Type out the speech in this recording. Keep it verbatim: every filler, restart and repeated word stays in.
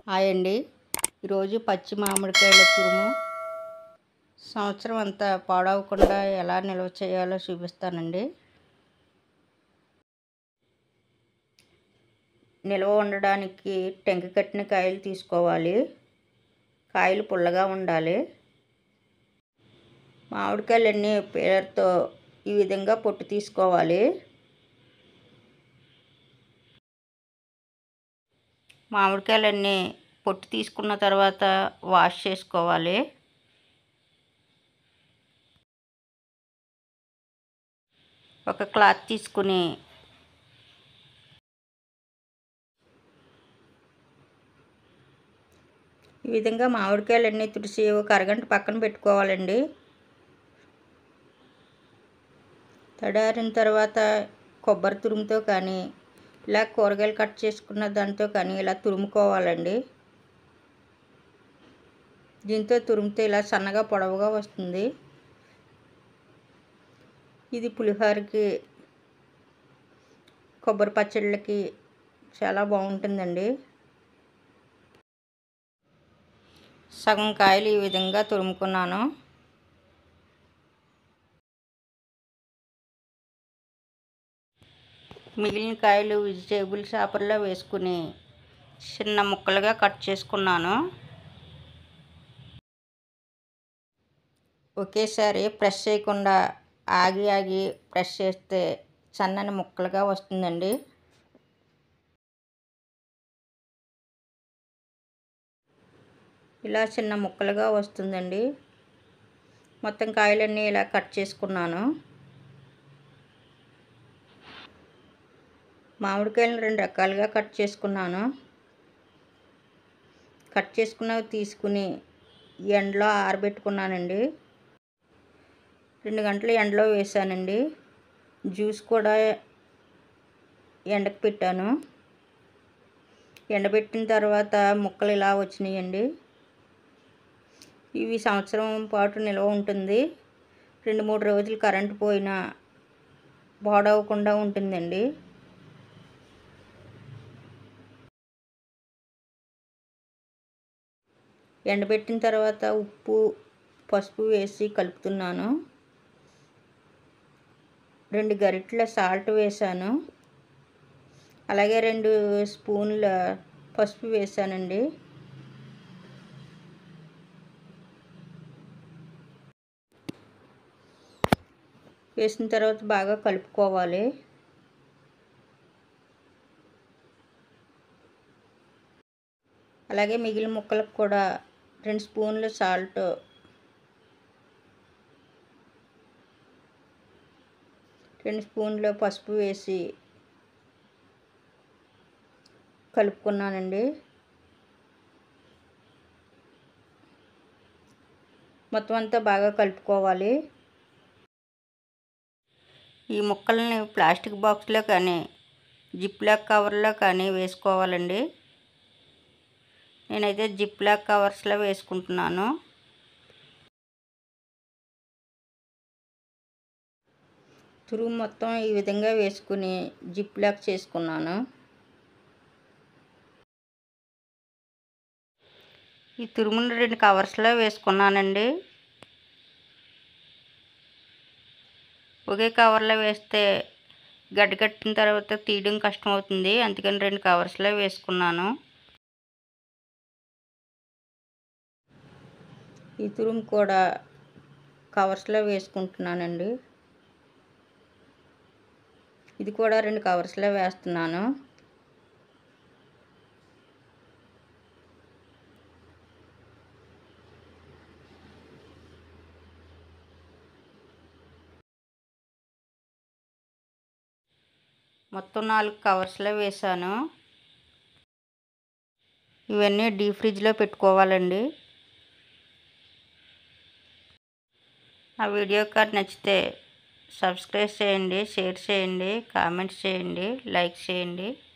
Hi అండి. ఈరోజు పచ్చి మామిడికాయల తురుము సంవత్సరం అంతా పాడవకుండా ఎలా నిల్వ చేయాలో చూపిస్తానండి. నిల్వ ఉండడానికి టెంక కట్టిన కాయలు తీసుకోవాలి. కాయలు పుల్లగా ఉండాలి. మామిడికాయలన్నీ పీలర్తో ఈ విధంగా పొట్టు తీసుకోవాలి. మామిడికాయలన్నీ పొట్టు తీసుకున్న తర్వాత వాష్ చేసుకోవాలి. ఒక క్లాత్ తీసుకుని ఈ విధంగా మామిడికాయలన్నీ తుడిసి ఒక అరగంట పక్కన పెట్టుకోవాలండి. తడారిన తర్వాత కొబ్బరి తురుముతో కానీ ఇలా కూరగాయలు కట్ చేసుకున్న దాంతో కానీ ఇలా తురుముకోవాలండి. దీంతో తురిమితే ఇలా సన్నగా పొడవుగా వస్తుంది. ఇది పులిహోరకి, కొబ్బరి పచ్చళ్ళకి చాలా బాగుంటుందండి. సగం కాయలు ఈ విధంగా తురుముకున్నాను. మిగిలిన కాయలు వెజిటేబుల్ చాపర్లో వేసుకుని చిన్న ముక్కలుగా కట్ చేసుకున్నాను. ఒకేసారి ప్రెస్ చేయకుండా ఆగి ఆగి ప్రెస్ చేస్తే సన్నని ముక్కలుగా వస్తుందండి. ఇలా చిన్న ముక్కలుగా వస్తుందండి. మొత్తం కాయలన్నీ ఇలా కట్ చేసుకున్నాను. మామిడికాయలను రెండు రకాలుగా కట్ చేసుకున్నాను. కట్ చేసుకున్నవి తీసుకుని ఎండలో ఆరబెట్టుకున్నానండి. రెండు గంటలు ఎండలో వేసానండి. జ్యూస్ కూడా ఎండకు పెట్టాను. ఎండబెట్టిన తర్వాత ముక్కలు ఇలా వచ్చినాయండి. ఇవి సంవత్సరం పాటు నిల్వ ఉంటుంది. రెండు మూడు రోజులు కరెంటు పోయినా పాడవకుండా ఉంటుందండి. ఎండబెట్టిన తర్వాత ఉప్పు, పసుపు వేసి కలుపుతున్నాను. రెండు గరిటెల సాల్ట్ వేసాను. అలాగే రెండు స్పూన్ల పసుపు వేసానండి. వేసిన తర్వాత బాగా కలుపుకోవాలి. అలాగే మిగిలిన ముక్కలకు కూడా రెండు స్పూన్లు సాల్ట్, రెండు స్పూన్లు పసుపు వేసి కలుపుకున్నానండి. మొత్తం అంతా బాగా కలుపుకోవాలి. ఈ ముక్కల్ని ప్లాస్టిక్ బాక్స్లో కానీ జిప్లాక్ కవర్లో కానీ వేసుకోవాలండి. నేనైతే జిప్లాక్ కవర్స్లో వేసుకుంటున్నాను. తురుము మొత్తం ఈ విధంగా వేసుకుని జిప్లాక్ చేసుకున్నాను. ఈ తురుమును రెండు కవర్స్లో వేసుకున్నానండి. ఒకే కవర్లో వేస్తే గడ్డ కట్టిన తర్వాత తీయడం కష్టం అవుతుంది. అందుకని రెండు కవర్స్లో వేసుకున్నాను. ఈ తురుము కూడా కవర్స్లో వేసుకుంటున్నానండి. ఇది కూడా రెండు కవర్స్లో వేస్తున్నాను. మొత్తం నాలుగు కవర్స్లో వేసాను. ఇవన్నీ డీప్ ఫ్రిడ్జ్లో పెట్టుకోవాలండి. ఆ వీడియో కార్డ్ నచ్చితే సబ్స్క్రైబ్ చేయండి, షేర్ చేయండి, కామెంట్స్ చేయండి, లైక్ చేయండి.